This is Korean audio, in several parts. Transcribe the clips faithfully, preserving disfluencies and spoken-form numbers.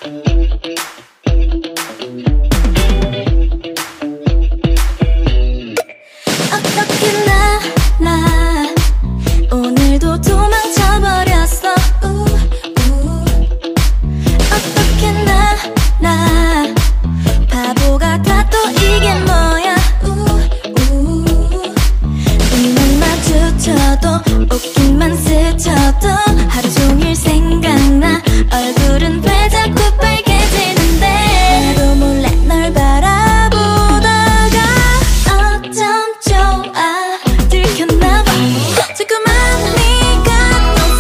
어떻게 나, 나 오늘도 도망쳐버렸어. 우, 우. 어떻게 나, 나 바보 같아 또 이게 뭐야. 우, 우. 눈만 마주쳐도 웃기만 스쳐도 하루 종일 생각나. 얼굴은 왜 자꾸 빨개지는데 나도 몰래 널 바라보다가 어쩜 좋아 들켰나봐. 자꾸만 네가 또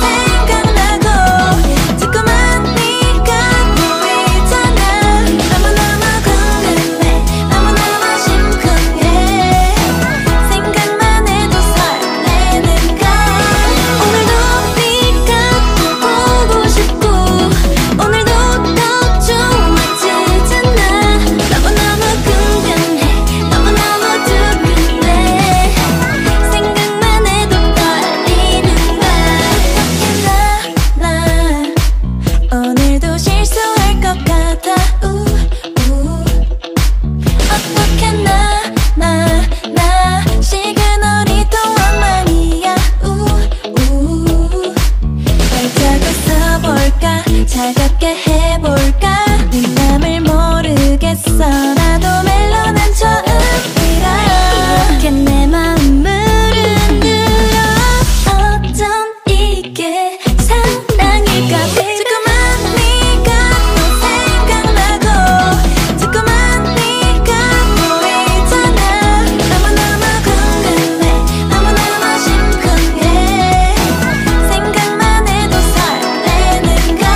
생각나고 자꾸만 네가 보이잖아. 너무너무 궁금해 너무너무 심쿵해. 생각만 해도 설레는걸. 오늘도 네가 또 보고 싶고 오늘도 더 좋아지잖아. 너무너무 궁금해 너무너무 두근대. 생각만 해도 떨리는걸. 어떻게 나, 나 오늘도 실수할 것 같아. 우, 우. 어떻게 나, 나, 나 시그널이 또 엉망이야. 우, 우. 발자국 써볼까 차갑게 해볼까. 네 맘을 모르겠어 나도 멜로는 처음이라. 이렇게 내 마음을 흔들어. 어쩜 이게 사랑일까. 자꾸만 네가 또 생각나고 자꾸만 네가 보이잖아. 너무너무 궁금해 너무너무 심쿵해. 생각만 해도 설레는걸.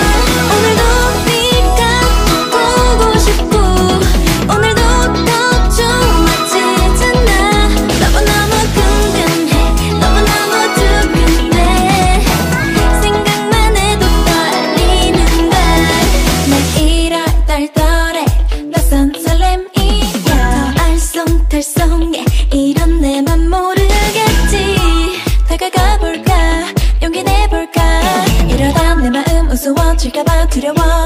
오늘도 네가 또 보고 싶고 오늘도 더 좋아지잖아. 너무너무 궁금해 너무너무 두근대. 생각만 해도 떨리는걸. 내 일월 떨떠래 낯선 설렘이야. 더 알쏭달쏭해 이런 내 맘 모르겠지. 다가가 볼까 용기 내볼까. 이러다 내 마음 우스워질까봐 두려워.